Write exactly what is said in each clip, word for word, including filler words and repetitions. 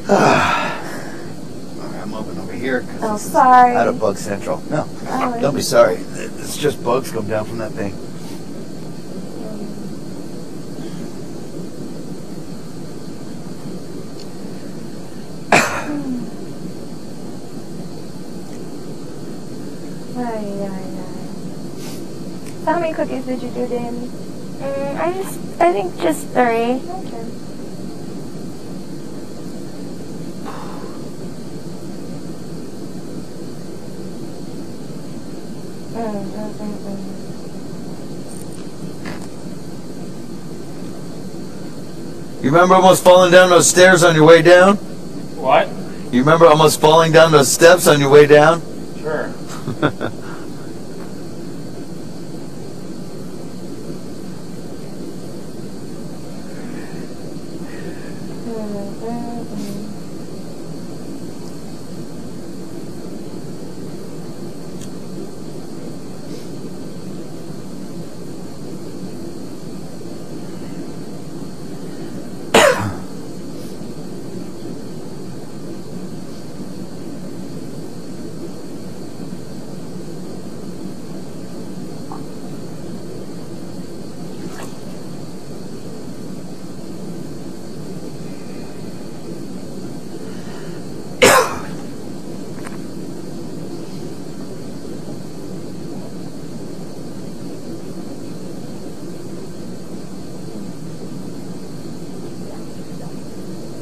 I'm open over here. Oh, sorry. Out of Bug Central. No, Oh, don't be sorry. It's just bugs come down from that thing. Ay, ay, ay. So how many cookies did you do, Danny? Mm, I just, I think just three. Okay. Mm, mm, mm, mm. You remember almost falling down those stairs on your way down? What? You remember almost falling down those steps on your way down? Sure.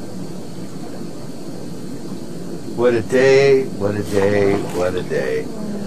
What a day, what a day, what a day.